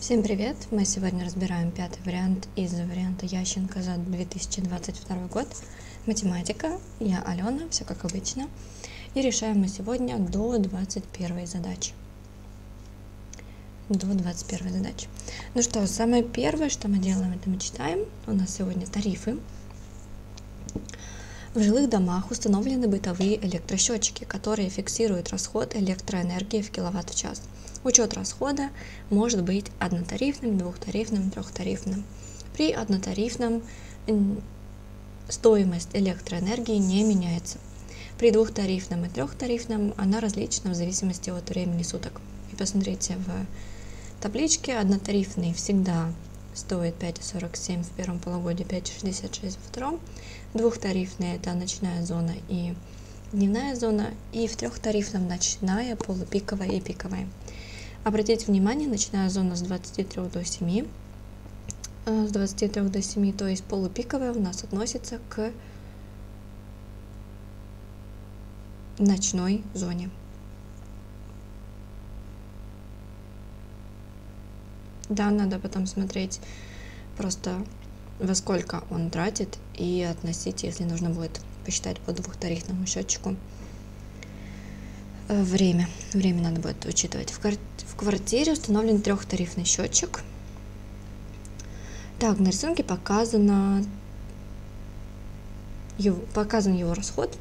Всем привет! Мы сегодня разбираем пятый вариант из варианта Ященко за 2022 год. Математика. Я Алена, все как обычно. И решаем мы сегодня до 21 задачи. Ну что, самое первое, что мы делаем, это мы читаем. У нас сегодня тарифы. В жилых домах установлены бытовые электросчетчики, которые фиксируют расход электроэнергии в киловатт в час. Учет расхода может быть однотарифным, двухтарифным, трехтарифным. При однотарифном стоимость электроэнергии не меняется. При двухтарифном и трехтарифном она различна в зависимости от времени суток. И посмотрите в табличке, однотарифный всегда стоит 5,47 в первом полугодии, 5,66 во втором. Двухтарифный — это ночная зона и дневная зона, и в трехтарифном ночная, полупиковая и пиковая. Обратите внимание, ночная зона с 23 до 7, то есть полупиковая у нас относится к ночной зоне. Да, надо потом смотреть просто во сколько он тратит и относить, если нужно будет посчитать по двухтарифному счетчику, время надо будет учитывать. В квартире установлен трехтарифный счетчик. Так, на рисунке показан его расход.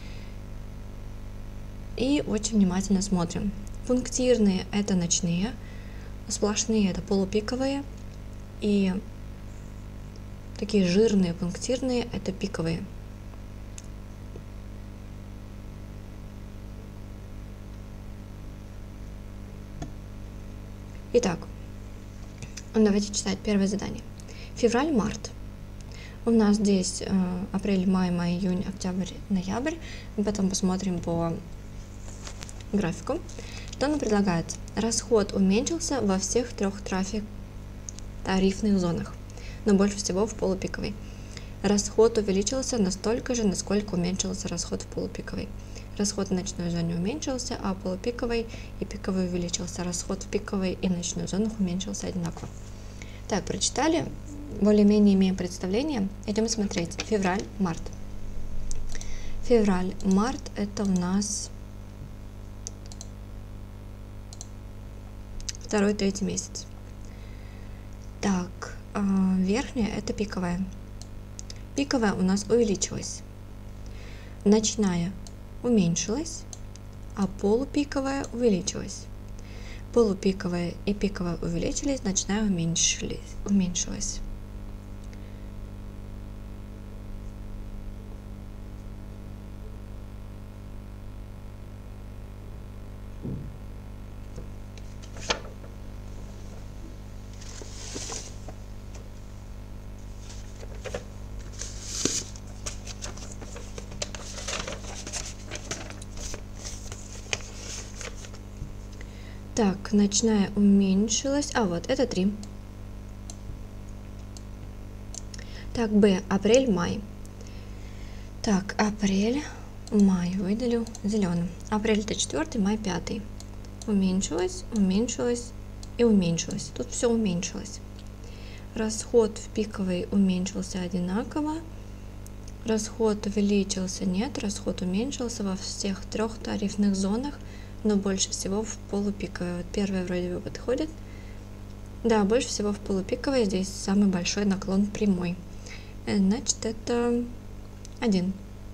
И очень внимательно смотрим. Пунктирные — это ночные, сплошные — это полупиковые, и такие жирные пунктирные — это пиковые. Итак, давайте читать первое задание. Февраль-март. У нас здесь апрель, май, июнь, октябрь, ноябрь. Мы потом посмотрим по графику. Что нам предлагается? Расход уменьшился во всех трех тарифных зонах, но больше всего в полупиковой. Расход увеличился настолько же, насколько уменьшился расход в полупиковой. Расход в ночной зоне уменьшился, а в полупиковой и пиковой увеличился. Расход в пиковой и ночной зонах уменьшился одинаково. Так, прочитали? Более-менее имеем представление. Идем смотреть. Февраль-март. Февраль-март — это у нас второй-третий месяц. Так, верхняя — это пиковая. Пиковая у нас увеличилась. Ночная уменьшилась, а полупиковая увеличилась. Полупиковая и пиковая увеличились, ночная уменьшилась. Так, ночная уменьшилась. Вот, это 3. Так, Б. Апрель-май. Так, апрель-май выделю зеленым. Апрель — это 4, май — 5. Уменьшилась и уменьшилась. Тут все уменьшилось. Расход в пиковой уменьшился одинаково. Расход увеличился, нет. Расход уменьшился во всех трех тарифных зонах, но больше всего в полупиковой. Вот первая вроде бы подходит. Да, больше всего в полупиковой. Здесь самый большой наклон прямой. Значит, это 1.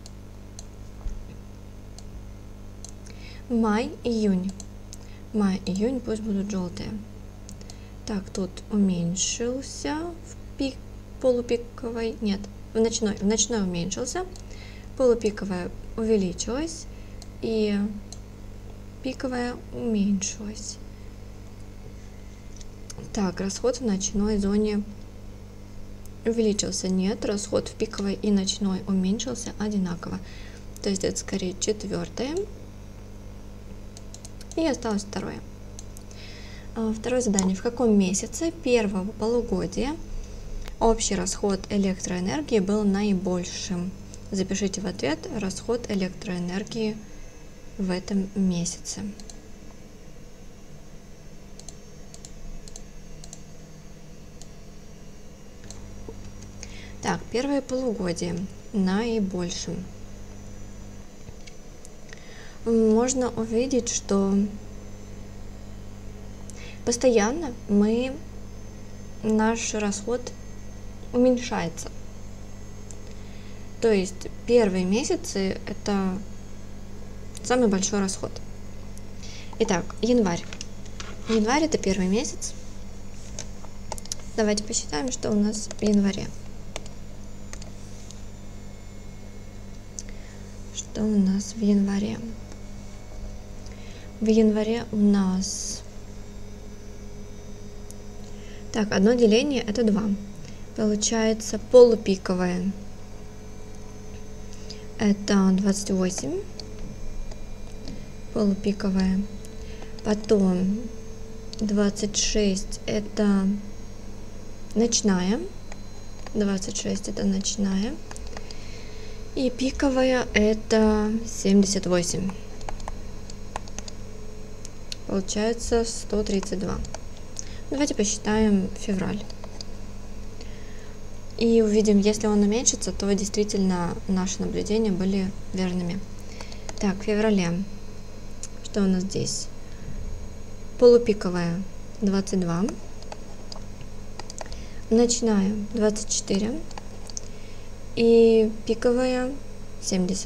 Май-июнь. Май-июнь пусть будут желтые. Так, тут уменьшился в полупиковой. Нет, в ночной уменьшился. Полупиковая увеличилась. И пиковая уменьшилась. Так, расход в ночной зоне увеличился. Нет, расход в пиковой и ночной уменьшился одинаково. То есть это скорее 4. И осталось 2. Второе задание. В каком месяце первого полугодия общий расход электроэнергии был наибольшим? Запишите в ответ расход электроэнергии в этом месяце. Так, первое полугодие наибольшим. Можно увидеть, что постоянно наш расход уменьшается. То есть первые месяцы это самый большой расход. Итак, январь. Январь это первый месяц. Давайте посчитаем, что у нас в январе. Что у нас в январе? В январе у нас... Так, одно деление это 2. Получается полупиковое. Это 28. Полупиковая. Потом 26 это ночная. 26 это ночная. И пиковая это 78. Получается 132. Давайте посчитаем февраль. И увидим, если он уменьшится, то действительно наши наблюдения были верными. Так, в феврале. Что у нас здесь? Полупиковая 22. Ночная 24. И пиковая 70.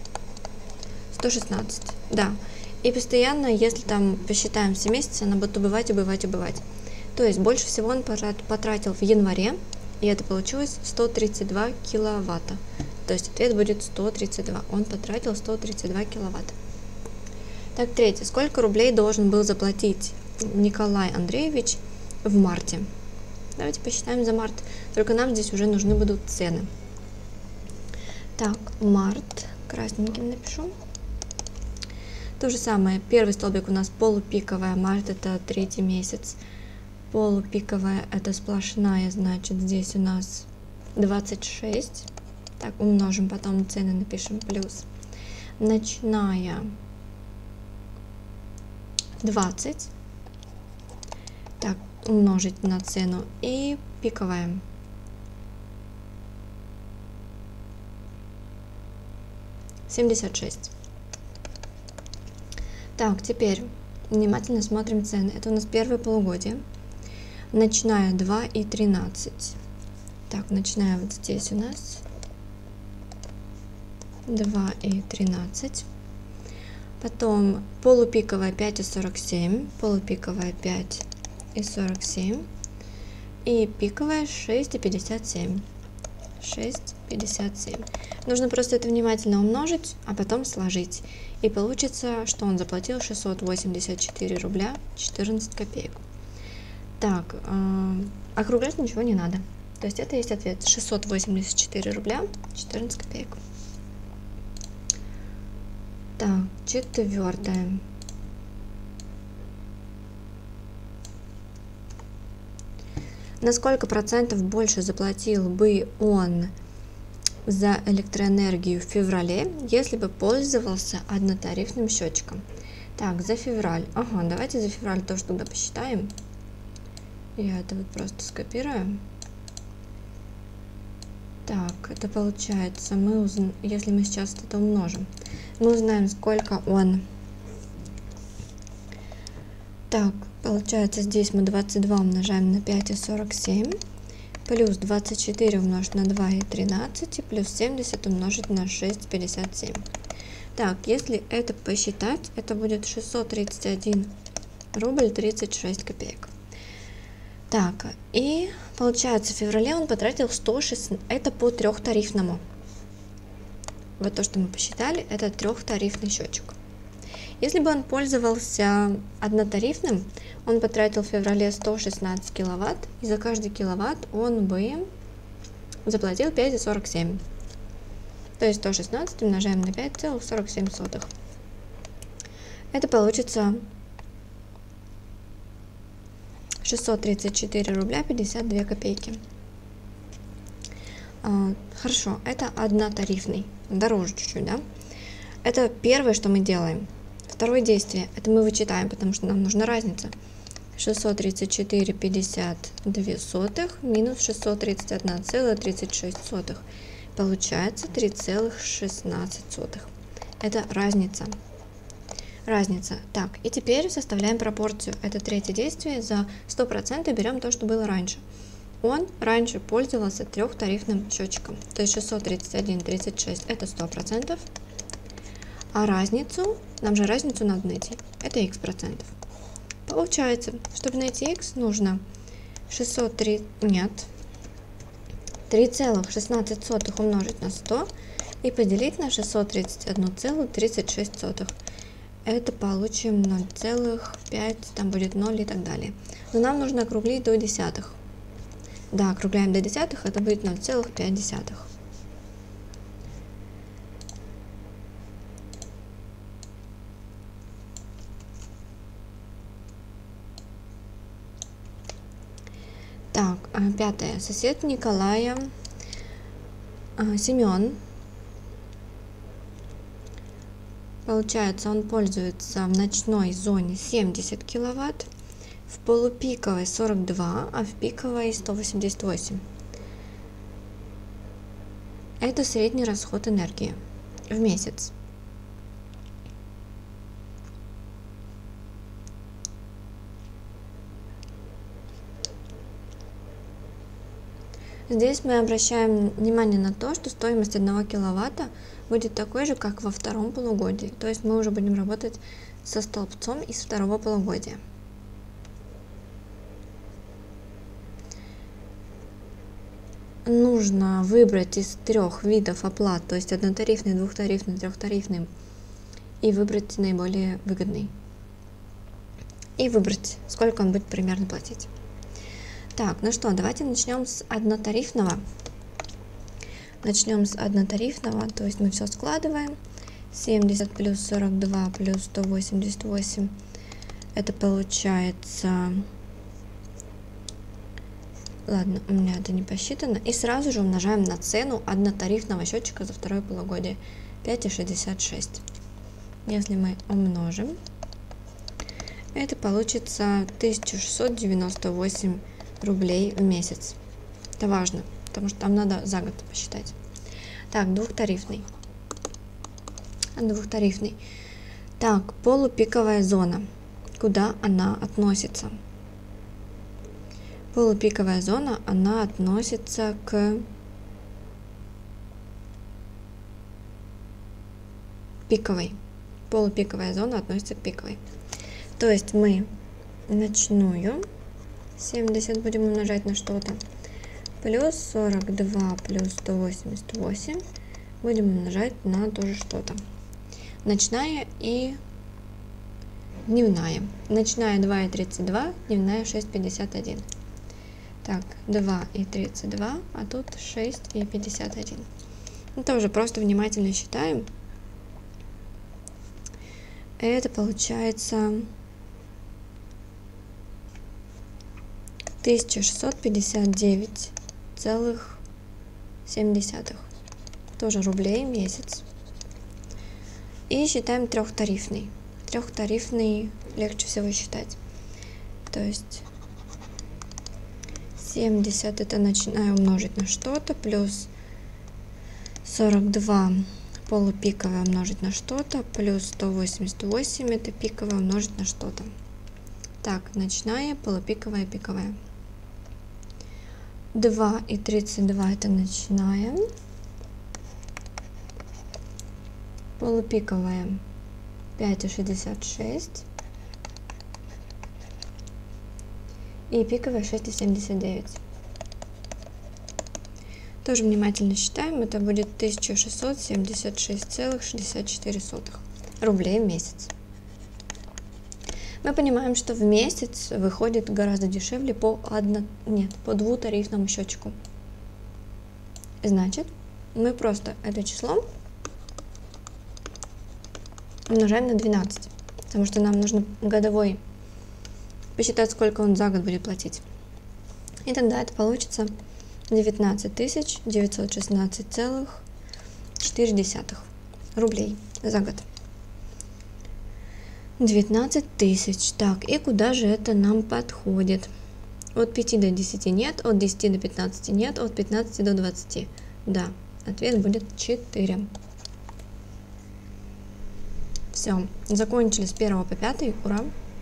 116. Да. И постоянно, если там посчитаем все месяцы, она будет убывать. То есть больше всего он потратил в январе, и это получилось 132 киловатта. То есть ответ будет 132. Он потратил 132 киловатта. Так, третье. Сколько рублей должен был заплатить Николай Андреевич в марте? Давайте посчитаем за март. Только нам здесь уже нужны будут цены. Так, март. Красненьким напишу. То же самое. Первый столбик у нас полупиковая. Март это третий месяц. Полупиковая это сплошная, значит здесь у нас 26. Так, умножим, потом цены напишем плюс. Ночная 20. Так, умножить на цену. И пиковая. — 76. Так, теперь внимательно смотрим цены. Это у нас первое полугодие. Ночная 2 и 13. Так, ночная вот здесь у нас 2 и 13. Потом полупиковая 5 и 47. Полупиковая 5 и 47. И пиковая 6 и 57. 6,57. Нужно просто это внимательно умножить, а потом сложить. И получится, что он заплатил 684 рубля 14 копеек. Так, округлять ничего не надо. То есть это есть ответ. 684 рубля 14 копеек. Так, четвертое. На сколько процентов больше заплатил бы он за электроэнергию в феврале, если бы пользовался однотарифным счетчиком? Так, за февраль. Ага, давайте за февраль тоже тогда посчитаем. Я это вот просто скопирую. Так, это получается, если мы сейчас это умножим, мы узнаем, сколько он... Так, получается, здесь мы 22 умножаем на 5 и 47, плюс 24 умножить на 2 и 13, и плюс 70 умножить на 6, 57. Так, если это посчитать, это будет 631 рубль 36 копеек. Так, и получается, в феврале он потратил 106, это по трехтарифному. Вот то, что мы посчитали, это трехтарифный счетчик. Если бы он пользовался однотарифным, он потратил в феврале 116 киловатт, и за каждый киловатт он бы заплатил 5,47. То есть 116 умножаем на 5,47. Это получится 634 рубля 52 копейки. Хорошо, это однотарифный, дороже чуть-чуть, да? Это первое, что мы делаем. Второе действие, это мы вычитаем, потому что нам нужна разница. 634,52 минус 631,36. Получается 3,16. Это разница. Так, и теперь составляем пропорцию. Это третье действие. За 100% берем то, что было раньше. Он раньше пользовался трехтарифным счетчиком. То есть 631,36 это 100%. А разницу, нам же разницу надо найти. Это x процентов. Получается, чтобы найти x, нужно 3,16 умножить на 100 и поделить на 631,36. Это получим 0,5, там будет 0 и так далее. Но нам нужно округлить до десятых. Да, округляем до десятых, это будет 0,5. Так, пятое. Сосед Николая Семен. Получается, он пользуется в ночной зоне 70 киловатт, в полупиковой 42, а в пиковой 188. Это средний расход энергии в месяц. Здесь мы обращаем внимание на то, что стоимость 1 киловатта будет такой же, как во втором полугодии. То есть мы уже будем работать со столбцом из второго полугодия. Нужно выбрать из 3 видов оплат, то есть однотарифный, двухтарифный, трехтарифный, и выбрать наиболее выгодный. И выбрать, сколько он будет примерно платить. Так, ну что, давайте начнем с однотарифного. То есть мы все складываем. 70 плюс 42 плюс 188. Это получается... Ладно, у меня это не посчитано. И сразу же умножаем на цену однотарифного счетчика за второе полугодие. 5,66. Если мы умножим, это получится 1698 рублей в месяц. Это важно, потому что там надо за год посчитать. Так, двухтарифный. Так, полупиковая зона. Куда она относится? Полупиковая зона, она относится к пиковой. Полупиковая зона относится к пиковой. То есть мы ночную 70 будем умножать на что-то, плюс 42 плюс 188 будем умножать на тоже что-то. Ночная и дневная. Ночная 2,32, дневная 6,51. Так, 2,32, а тут 6,51. Ну, тоже просто внимательно считаем. Это получается 1659,7. Тоже рублей в месяц. И считаем трехтарифный. Трехтарифный легче всего считать. То есть 70 это начинаю умножить на что-то, плюс 42 полупиковое умножить на что-то, плюс 188 это пиковое умножить на что-то. Так, ночная, полупиковая, пиковая. 2,32 это ночная. Полупиковая 5,66. И пиковая 6,79. Тоже внимательно считаем. Это будет 1676,64 рублей в месяц. Мы понимаем, что в месяц выходит гораздо дешевле по двутарифному счетчику. Значит, мы просто это число умножаем на 12, потому что нам нужно годовой посчитать, сколько он за год будет платить. И тогда это получится 19 916,4 рублей за год. 19 тысяч. Так, и куда же это нам подходит? От 5 до 10 нет, от 10 до 15 нет, от 15 до 20. Да, ответ будет 4. Все, закончили с 1 по 5, ура.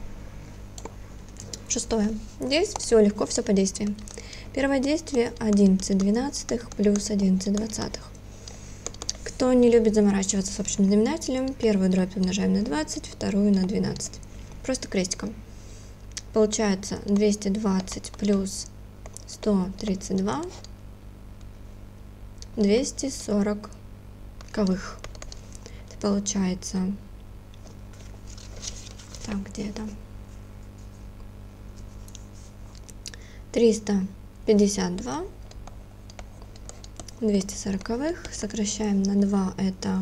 6. Здесь все легко, все по действиям. Первое действие 11 двенадцатых плюс 11 двадцатых. Кто не любит заморачиваться с общим знаменателем, первую дробь умножаем на 20, вторую на 12. Просто крестиком. Получается 220 плюс 132, 240 ковых. Это получается... Так, где это? 352, 240, сокращаем на 2, это...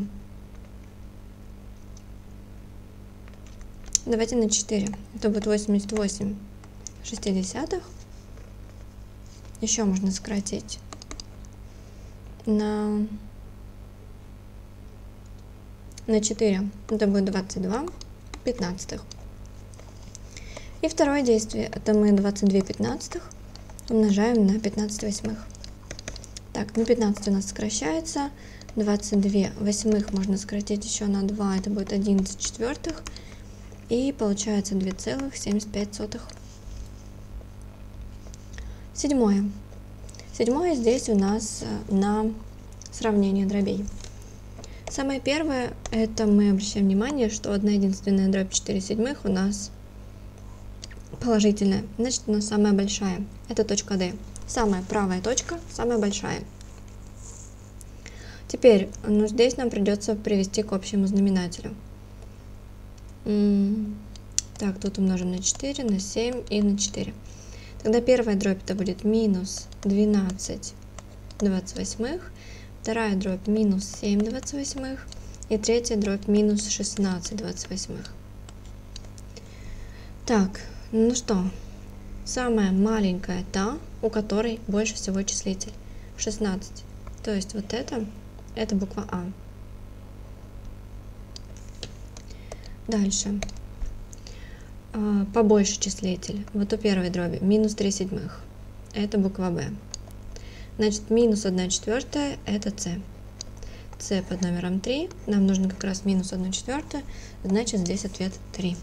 Давайте на 4, это будет 88 шестидесятых. Еще можно сократить на 4, это будет 22 пятнадцатых. И второе действие, это мы 22 пятнадцатых умножаем на 15 восьмых. Так, на 15 у нас сокращается, 22 восьмых можно сократить еще на 2, это будет 11 четвертых, и получается 2,75. Седьмое. Седьмое здесь у нас на сравнение дробей. Самое первое, это мы обращаем внимание, что одна единственная дробь 4 седьмых у нас положительная, значит у нас самая большая, это точка D. Самая правая точка, самая большая. Теперь, здесь нам придется привести к общему знаменателю. Так, тут умножим на 4, на 7 и на 4. Тогда первая дробь это будет минус 12 28, вторая дробь минус 7 28 и третья дробь минус 16 28. Так, ну что, самая маленькая та, у которой больше всего числитель, 16. То есть вот это буква А. Дальше. Побольше числитель. Вот у первой дроби минус 3 седьмых. Это буква Б. Значит, минус 1 четвертая это С. С под номером 3. Нам нужно как раз минус 1 четвертая. Значит, здесь ответ 3.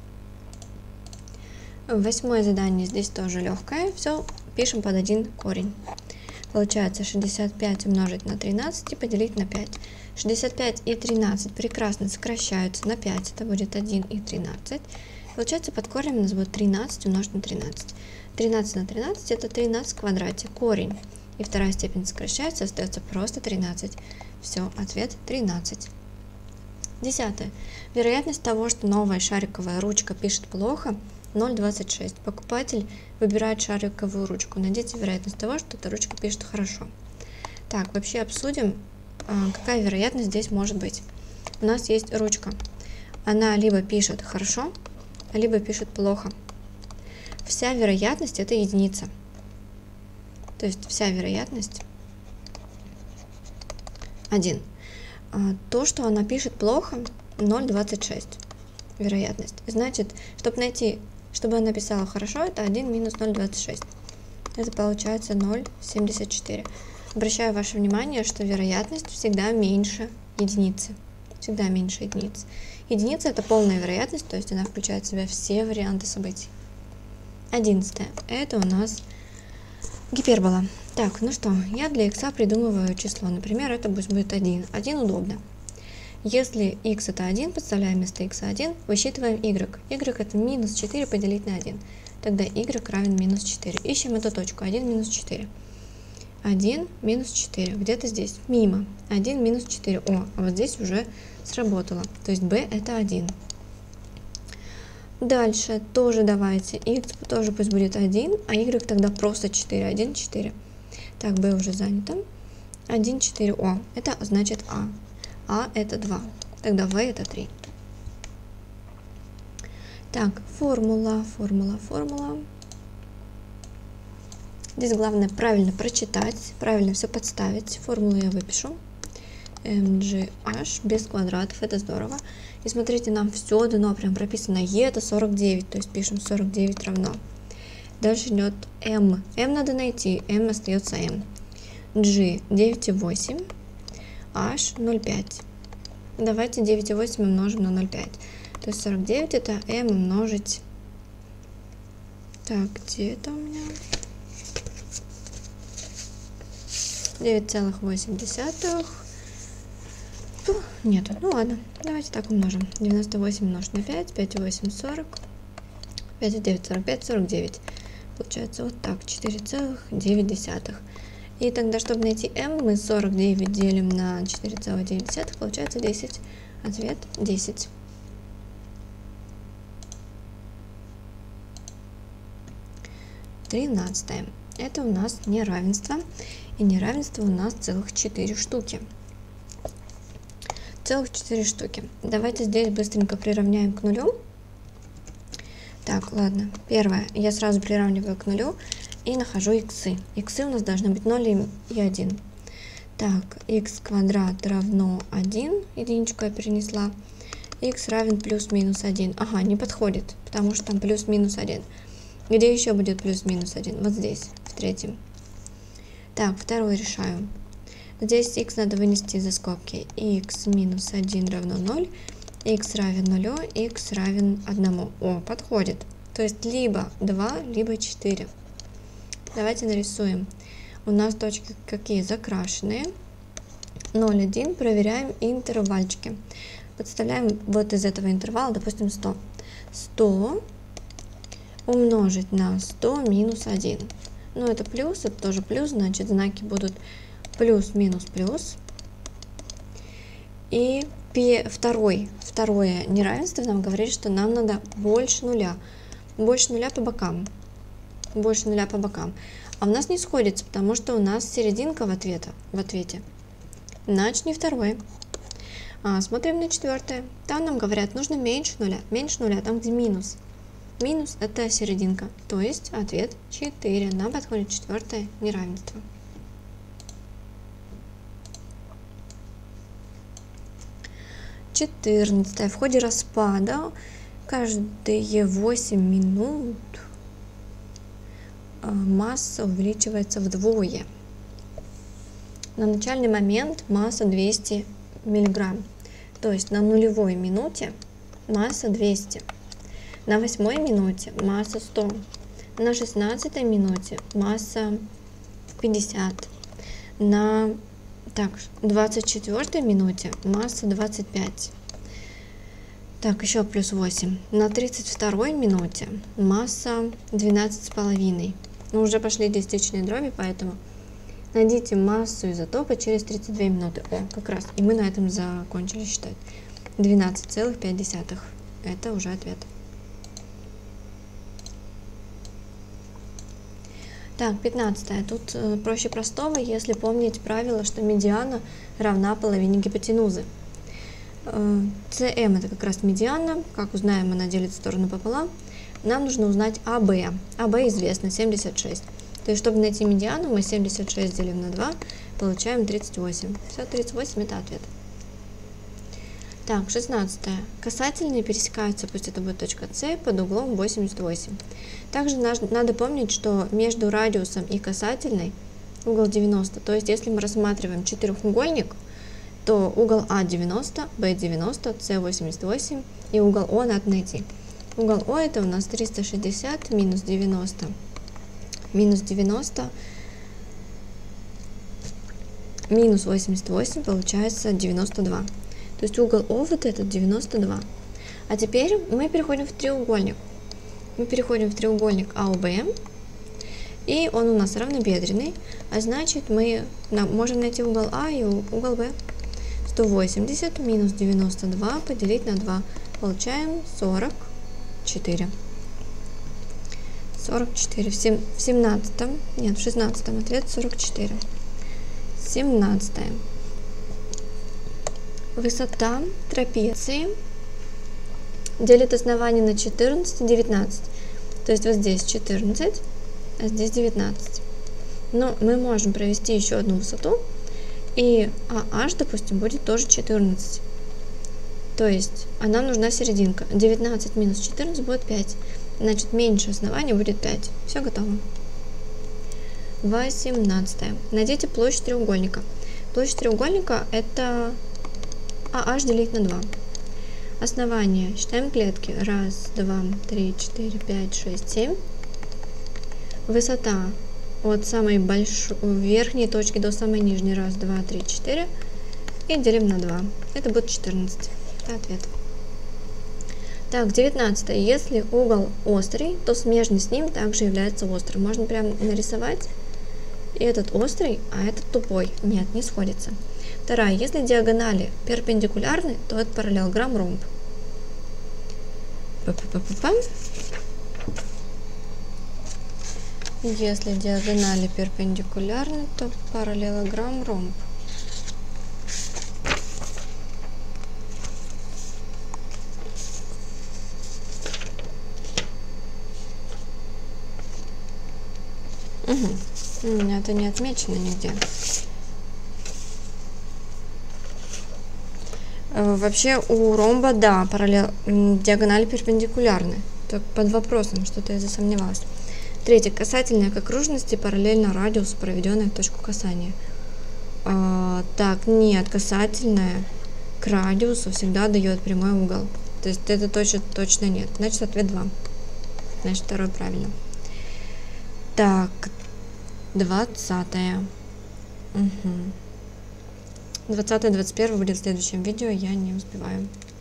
Восьмое задание здесь тоже легкое. Все пишем под один корень. Получается 65 умножить на 13 и поделить на 5. 65 и 13 прекрасно сокращаются на 5. Это будет 1 и 13. Получается, под корнем у нас будет 13 умножить на 13. 13 на 13 это 13 в квадрате. Корень и вторая степень сокращается, остается просто 13. Все, ответ 13. 10. Вероятность того, что новая шариковая ручка пишет плохо, 0,26. Покупатель выбирает шариковую ручку. Найдите вероятность того, что эта ручка пишет хорошо. Так, вообще обсудим, какая вероятность здесь может быть. У нас есть ручка. Она либо пишет хорошо, либо пишет плохо. Вся вероятность это единица. То есть вся вероятность 1. То, что она пишет плохо, 0,26 вероятность. Значит, чтобы найти, чтобы она писала хорошо, это 1 минус 0,26. Это получается 0,74. Обращаю ваше внимание, что вероятность всегда меньше единицы. Всегда меньше единицы. Единица это полная вероятность, то есть она включает в себя все варианты событий. 11. Это у нас гипербола. Так, ну что, я для x придумываю число. Например, это пусть будет 1. 1 удобно. Если x это 1, подставляем вместо x 1, высчитываем y. y это минус 4 поделить на 1. Тогда y равен минус 4. Ищем эту точку. 1 минус 4. 1 минус 4. Где-то здесь. Мимо. 1 минус 4. О, а вот здесь уже сработало. То есть b это 1. Дальше тоже давайте. X тоже пусть будет 1, а y тогда просто 4. 1, 4. Так, b уже занято. 1, 4. О, это значит а. А это 2. Тогда v это 3. Так, формула. Здесь главное правильно прочитать, правильно все подставить. Формулу я выпишу. MGH без квадратов, это здорово. И смотрите, нам все дано, прям прописано e это 49, то есть пишем 49 равно. Дальше идет m. m надо найти, m остается m. g 9,8, h 0,5. Давайте 9,8 умножим на 0,5. То есть 49 это m умножить... Так, где это у меня? 9,8. Нету. Ну ладно, давайте так умножим. 98 умножить на 5, 5,8 40, 5,9 45, 49. Получается вот так, 4,9. И тогда, чтобы найти m, мы 49 делим на 4,9, получается 10. Ответ 10. Тринадцатое. Это у нас неравенство. И неравенство у нас целых 4 штуки. Целых 4 штуки. Давайте здесь быстренько приравняем к нулю. Так, ладно. Первое. Я сразу приравниваю к нулю и нахожу иксы. Иксы у нас должны быть 0 и 1. Так, х квадрат равно 1. Единичку я перенесла. Х равен плюс-минус 1. Ага, не подходит, потому что там плюс-минус 1. Где еще будет плюс-минус 1? Вот здесь, в третьем. Так, второй решаю. Здесь х надо вынести за скобки. Х минус 1 равно 0. Х равен 0, х равен 1. О, подходит. То есть либо 2, либо 4. Давайте нарисуем. У нас точки какие? Закрашенные. 0, 1. Проверяем интервальчики. Подставляем вот из этого интервала, допустим, 100. 100 умножить на 100 минус 1. Ну, это плюс, это тоже плюс, значит, знаки будут плюс, минус, плюс. И второе неравенство нам говорит, что нам надо больше нуля. Больше нуля по бокам. Больше нуля по бокам. А у нас не сходится, потому что у нас серединка в ответе. Значит, не второе. Смотрим на четвертое. Там нам говорят, нужно меньше нуля, там где минус. Минус это серединка, то есть ответ 4. Нам подходит четвертое неравенство. Четырнадцатое. В ходе распада каждые 8 минут масса увеличивается вдвое. На начальный момент масса 200 мг, то есть на нулевой минуте масса 200. На 8 минуте масса 100. На 16 минуте масса 50. На 24 минуте масса 25. Так, еще плюс 8. На 32 минуте масса 12,5. Ну, уже пошли десятичные дроби, поэтому найдите массу изотопа через 32 минуты. О, как раз. И мы на этом закончили считать. 12,5. Это уже ответ. Так, 15. Тут проще простого, если помнить правило, что медиана равна половине гипотенузы. CM это как раз медиана. Как узнаем, она делит сторону пополам. Нам нужно узнать АБ. АБ известно, 76. То есть, чтобы найти медиану, мы 76 делим на 2, получаем 38. Все, 38 это ответ. Так, 16. Касательные пересекаются, пусть это будет точка С, под углом 88. Также надо помнить, что между радиусом и касательной угол 90. То есть, если мы рассматриваем четырехугольник, то угол А 90, Б 90, С 88 и угол О надо найти. Угол О это у нас 360 минус 90. Минус 90 минус 88 получается 92. То есть угол О вот этот 92. А теперь мы переходим в треугольник. Мы переходим в треугольник АОБ. И он у нас равнобедренный. А значит мы можем найти угол А и угол Б. 180 минус 92 поделить на 2. Получаем 44. 44. В 17-м, нет, в 16-м ответ 44. 17. Высота трапеции делит основание на 14 и 19. То есть вот здесь 14, а здесь 19. Но мы можем провести еще одну высоту, и AH, допустим, будет тоже 14. То есть, а нам нужна серединка. 19 минус 14 будет 5. Значит, меньше основания будет 5. Все готово. 18. Найдите площадь треугольника. Площадь треугольника это AH делить на 2. Основание. Считаем клетки. 1, 2, 3, 4, 5, 6, 7. Высота от самой большой верхней точки до самой нижней. 1, 2, 3, 4. И делим на 2. Это будет 14. Это ответ. Так, 19. Если угол острый, то смежный с ним также является острым. Можно прям нарисовать. И этот острый, а этот тупой. Нет, не сходится. Вторая. Если диагонали перпендикулярны, то это параллелограмм ромб. Если диагонали перпендикулярны, то параллелограмм ромб. Это не отмечено нигде. Вообще у ромба, да, диагонали перпендикулярны. Так под вопросом, что-то я засомневалась. Третье. Касательная к окружности параллельно радиусу, проведенной в точку касания. Так, нет, касательная к радиусу всегда дает прямой угол. То есть это точно нет. Значит, ответ 2. Значит, второй правильно. Так, 20. 20-21 будет в следующем видео, я не успеваю.